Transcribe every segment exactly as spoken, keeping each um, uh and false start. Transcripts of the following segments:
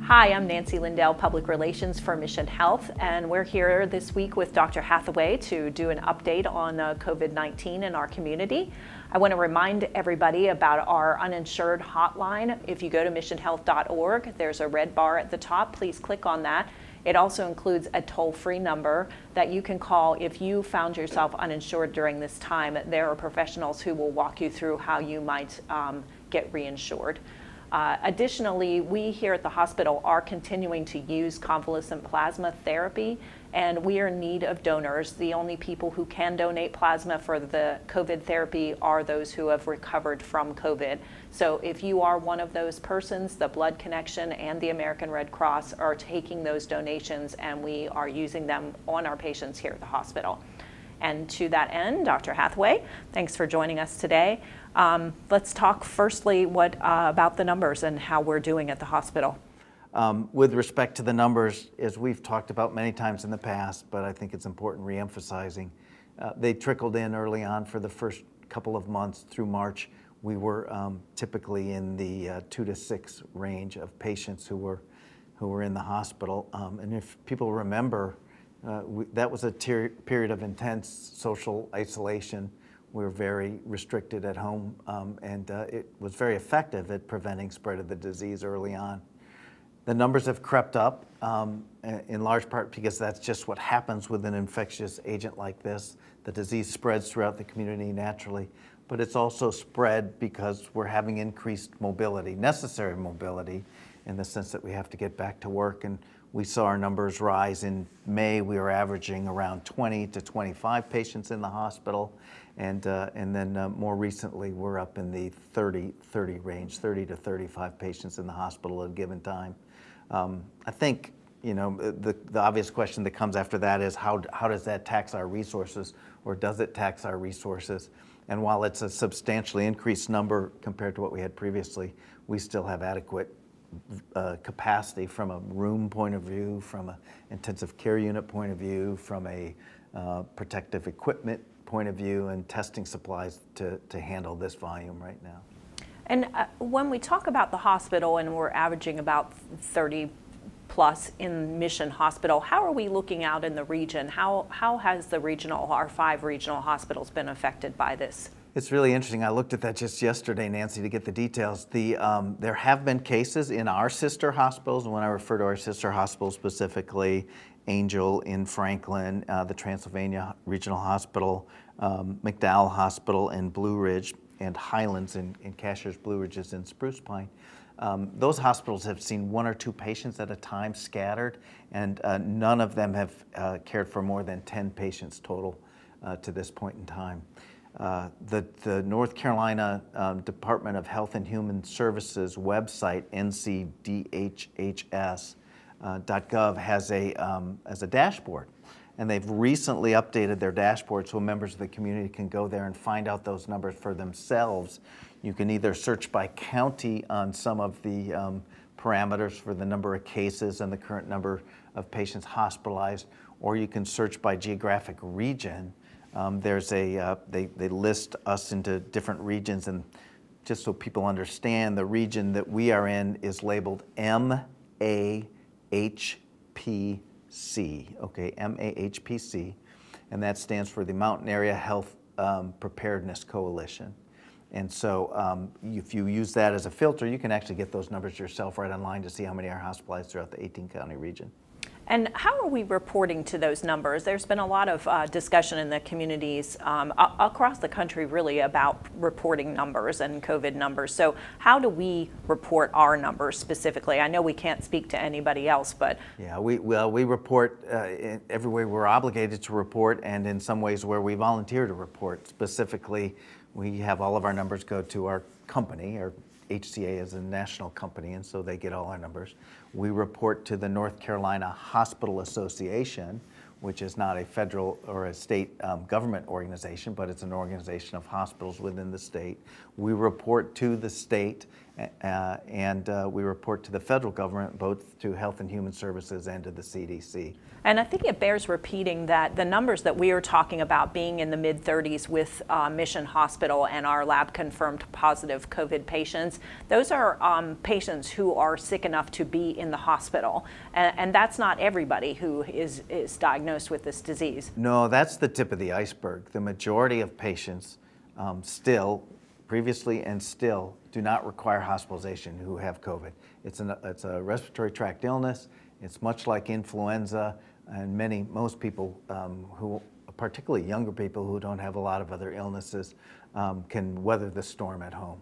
Hi, I'm Nancy Lindell, Public Relations for Mission Health, and we're here this week with Doctor Hathaway to do an update on uh, COVID nineteen in our community. I want to remind everybody about our uninsured hotline. If you go to mission health dot org, there's a red bar at the top. Please click on that. It also includes a toll-free number that you can call if you found yourself uninsured during this time. There are professionals who will walk you through how you might um, get reinsured. Uh, additionally, we here at the hospital are continuing to use convalescent plasma therapy, and we are in need of donors. The only people who can donate plasma for the COVID therapy are those who have recovered from COVID. So if you are one of those persons, the Blood Connection and the American Red Cross are taking those donations, and we are using them on our patients here at the hospital. And to that end, Doctor Hathaway, thanks for joining us today. Um, let's talk firstly what, uh, about the numbers and how we're doing at the hospital. Um, with respect to the numbers, as we've talked about many times in the past, but I think it's important re-emphasizing, uh, they trickled in early on for the first couple of months through March. We were um, typically in the uh, two to six range of patients who were, who were in the hospital. Um, and if people remember, Uh, we, that was a period of intense social isolation. We were very restricted at home, um, and uh, it was very effective at preventing spread of the disease early on. The numbers have crept up, um, in large part because that's just what happens with an infectious agent like this. The disease spreads throughout the community naturally, but it's also spread because we're having increased mobility, necessary mobility, in the sense that we have to get back to work. And we saw our numbers rise. In May, we were averaging around twenty to twenty-five patients in the hospital. And, uh, and then uh, more recently, we're up in the thirty, thirty range, thirty to thirty-five patients in the hospital at a given time. Um, I think, you know, the, the obvious question that comes after that is how, how does that tax our resources, or does it tax our resources? And while it's a substantially increased number compared to what we had previously, we still have adequate Uh, capacity from a room point of view, from an intensive care unit point of view, from a uh, protective equipment point of view, and testing supplies to, to handle this volume right now. And uh, when we talk about the hospital and we're averaging about thirty plus in Mission Hospital, how are we looking out in the region? How, how has the regional, our five regional hospitals been affected by this? It's really interesting. I looked at that just yesterday, Nancy, to get the details. The, um, there have been cases in our sister hospitals, and when I refer to our sister hospitals specifically, Angel in Franklin, uh, the Transylvania Regional Hospital, um, McDowell Hospital in Blue Ridge, and Highlands in, in Cashiers Blue Ridge is in Spruce Pine. Um, those hospitals have seen one or two patients at a time scattered, and uh, none of them have uh, cared for more than ten patients total uh, to this point in time. Uh, the, the North Carolina um, Department of Health and Human Services website, N C D H H S dot gov, has a, um, has a dashboard. And they've recently updated their dashboard so members of the community can go there and find out those numbers for themselves. You can either search by county on some of the um, parameters for the number of cases and the current number of patients hospitalized, or you can search by geographic region. Um, there's a, uh, they, they list us into different regions, and just so people understand, the region that we are in is labeled M A H P C, okay, M A H P C, and that stands for the Mountain Area Health um, Preparedness Coalition. And so um, if you use that as a filter, you can actually get those numbers yourself right online to see how many are hospitalized throughout the eighteen county region. And how are we reporting to those numbers? There's been a lot of uh, discussion in the communities um, across the country really about reporting numbers and COVID numbers. So how do we report our numbers specifically? I know we can't speak to anybody else, but... Yeah, we, well, we report uh, in every way we're obligated to report, and in some ways where we volunteer to report. Specifically, we have all of our numbers go to our company. Our H C A is a national company, and so they get all our numbers. We report to the North Carolina Hospital Association, which is not a federal or a state um, government organization, but it's an organization of hospitals within the state. We report to the state uh, and uh, we report to the federal government, both to Health and Human Services and to the C D C. And I think it bears repeating that the numbers that we are talking about being in the mid thirties with uh, Mission Hospital and our lab confirmed positive COVID patients, those are um, patients who are sick enough to be in the hospital. And, and that's not everybody who is, is diagnosed with this disease. No, that's the tip of the iceberg. The majority of patients um, still, previously and still, do not require hospitalization who have COVID. It's, an, it's a respiratory tract illness. It's much like influenza. And many, most people um, who, particularly younger people who don't have a lot of other illnesses, um, can weather the storm at home.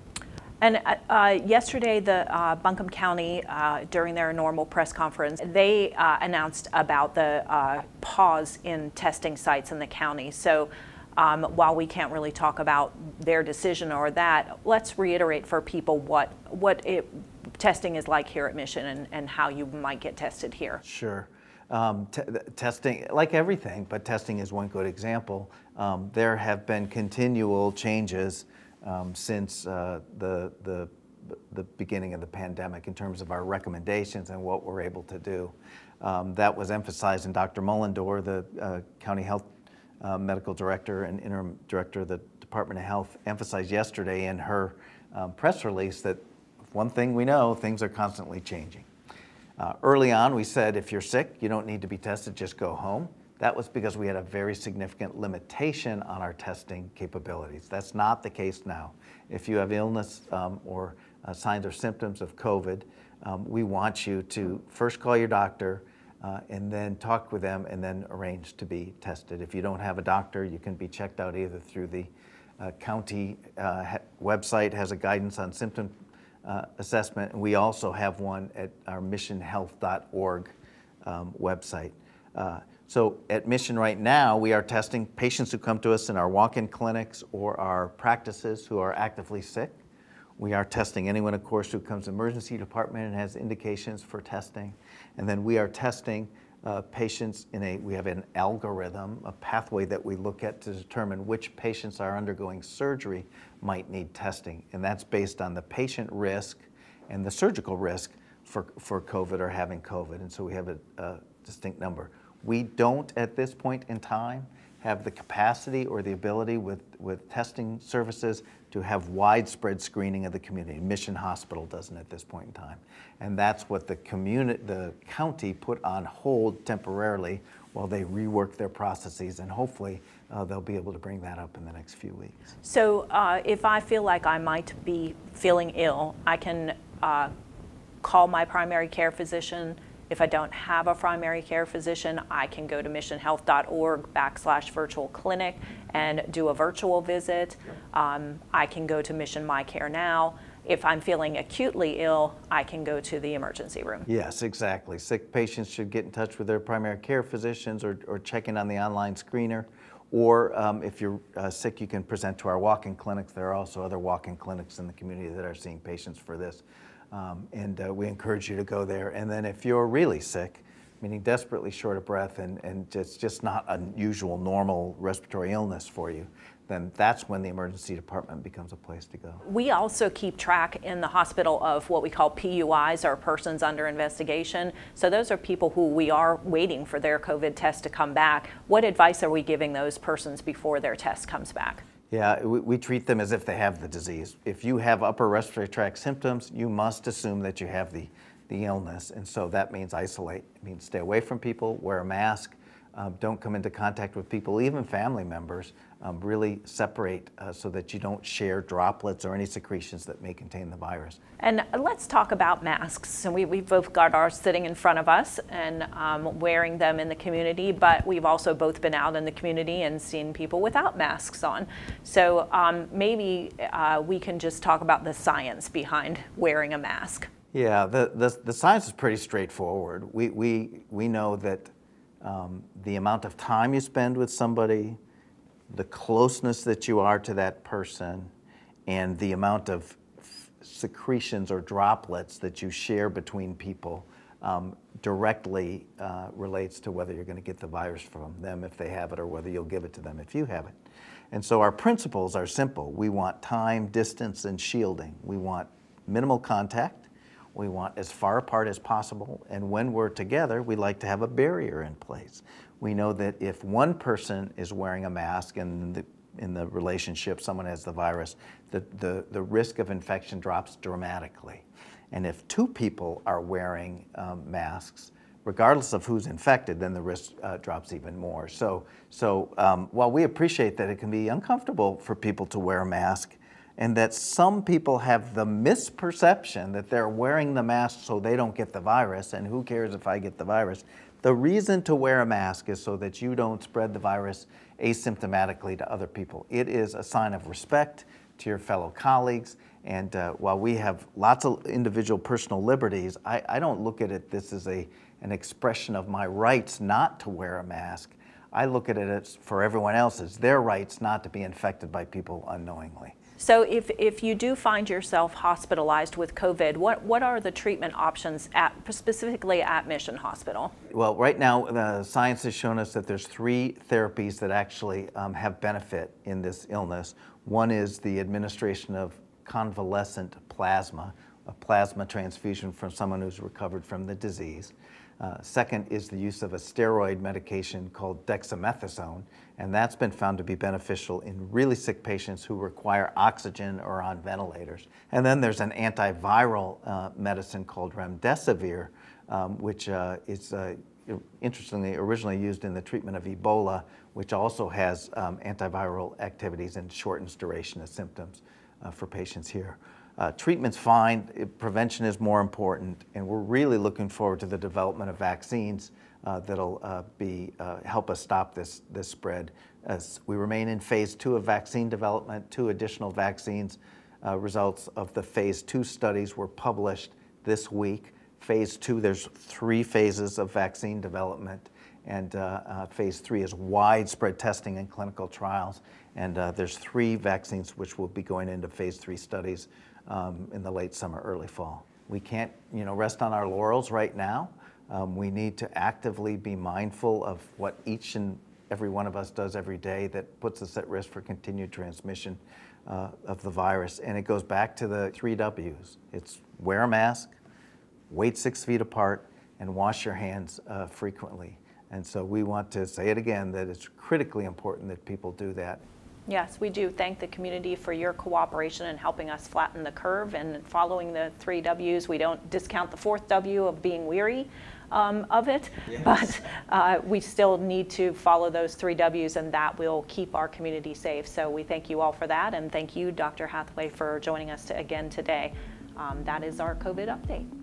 And uh, yesterday, the uh, Buncombe County, uh, during their normal press conference, they uh, announced about the uh, pause in testing sites in the county. So um, while we can't really talk about their decision or that, let's reiterate for people what, what it, testing is like here at Mission and, and how you might get tested here. Sure. Um, t testing, like everything, but testing is one good example. Um, there have been continual changes um, since uh, the, the, the beginning of the pandemic in terms of our recommendations and what we're able to do. Um, that was emphasized in Doctor Mullendore, the uh, County Health uh, Medical Director and Interim Director of the Department of Health, emphasized yesterday in her um, press release that one thing we know, things are constantly changing. Uh, early on, we said, if you're sick, you don't need to be tested, just go home. That was because we had a very significant limitation on our testing capabilities. That's not the case now. If you have illness um, or uh, signs or symptoms of COVID, um, we want you to first call your doctor uh, and then talk with them and then arrange to be tested. If you don't have a doctor, you can be checked out either through the uh, county uh, website, has a guidance on symptom Uh, assessment, and we also have one at our mission health dot org um, website. Uh, so at Mission right now, we are testing patients who come to us in our walk-in clinics or our practices who are actively sick. We are testing anyone, of course, who comes to the emergency department and has indications for testing. And then we are testing uh, patients in a, we have an algorithm, a pathway that we look at to determine which patients are undergoing surgery might need testing. And that's based on the patient risk and the surgical risk for, for COVID or having COVID. And so we have a, a distinct number. We don't, at this point in time, have the capacity or the ability with, with testing services to have widespread screening of the community. Mission Hospital doesn't at this point in time. And that's what the community, the county put on hold temporarily while they rework their processes, and hopefully uh, they'll be able to bring that up in the next few weeks. So uh, if I feel like I might be feeling ill, I can uh, call my primary care physician. If I don't have a primary care physician, I can go to mission health dot org backslash virtual clinic and do a virtual visit. Um, I can go to Mission My Care Now. If I'm feeling acutely ill, I can go to the emergency room. Yes, exactly. Sick patients should get in touch with their primary care physicians or, or check in on the online screener. Or um, if you're uh, sick, you can present to our walk-in clinics. There are also other walk-in clinics in the community that are seeing patients for this. Um, and uh, we encourage you to go there. And then if you're really sick, meaning desperately short of breath and, and it's just not a usual normal respiratory illness for you, then that's when the emergency department becomes a place to go. We also keep track in the hospital of what we call P U Is, or persons under investigation. So those are people who we are waiting for their COVID test to come back. What advice are we giving those persons before their test comes back? Yeah, we, we treat them as if they have the disease. If you have upper respiratory tract symptoms, you must assume that you have the, the illness. And so that means isolate. It means stay away from people, wear a mask, um, don't come into contact with people, even family members. Um, really separate uh, so that you don't share droplets or any secretions that may contain the virus. And let's talk about masks. So we, we've both got ours sitting in front of us and um, wearing them in the community, but we've also both been out in the community and seen people without masks on. So um, maybe uh, we can just talk about the science behind wearing a mask. Yeah, the, the, the science is pretty straightforward. We, we, we know that um, the amount of time you spend with somebody, the closeness that you are to that person, and the amount of secretions or droplets that you share between people um, directly uh, relates to whether you're going to get the virus from them if they have it, or whether you'll give it to them if you have it. And so our principles are simple. We want time, distance, and shielding. We want minimal contact. We want as far apart as possible. And when we're together, we like to have a barrier in place. We know that if one person is wearing a mask and the, in the relationship someone has the virus, the, the, the risk of infection drops dramatically. And if two people are wearing um, masks, regardless of who's infected, then the risk uh, drops even more. So, so um, while we appreciate that it can be uncomfortable for people to wear a mask, and that some people have the misperception that they're wearing the mask so they don't get the virus, and who cares if I get the virus, the reason to wear a mask is so that you don't spread the virus asymptomatically to other people. It is a sign of respect to your fellow colleagues, and uh, while we have lots of individual personal liberties, I, I don't look at it this as a, an expression of my rights not to wear a mask. I look at it as, for everyone else, as their rights not to be infected by people unknowingly. So if, if you do find yourself hospitalized with COVID, what, what are the treatment options at, specifically at Mission Hospital? Well, right now, the science has shown us that there's three therapies that actually um, have benefit in this illness. One is the administration of convalescent plasma, a plasma transfusion from someone who's recovered from the disease. Uh, second is the use of a steroid medication called dexamethasone, and that's been found to be beneficial in really sick patients who require oxygen or on ventilators. And then there's an antiviral uh, medicine called remdesivir, um, which uh, is uh, interestingly originally used in the treatment of Ebola, which also has um, antiviral activities and shortens duration of symptoms uh, for patients here. Uh, treatment's fine, it, prevention is more important, and we're really looking forward to the development of vaccines uh, that'll uh, be, uh, help us stop this, this spread. As we remain in phase two of vaccine development, two additional vaccines. Uh, results of the phase two studies were published this week. Phase two, there's three phases of vaccine development, and uh, uh, phase three is widespread testing and clinical trials, and uh, there's three vaccines which will be going into phase three studies Um, in the late summer, early fall. We can't, you know, rest on our laurels right now. Um, we need to actively be mindful of what each and every one of us does every day that puts us at risk for continued transmission uh, of the virus. And it goes back to the three W's. It's wear a mask, wait six feet apart, and wash your hands uh, frequently. And so we want to say it again, that it's critically important that people do that. Yes, we do thank the community for your cooperation in helping us flatten the curve and following the three W's. We don't discount the fourth W of being weary um, of it, yes. but uh, we still need to follow those three W's, and that will keep our community safe. So we thank you all for that, and thank you, Doctor Hathaway, for joining us to, again today. Um, that is our COVID update.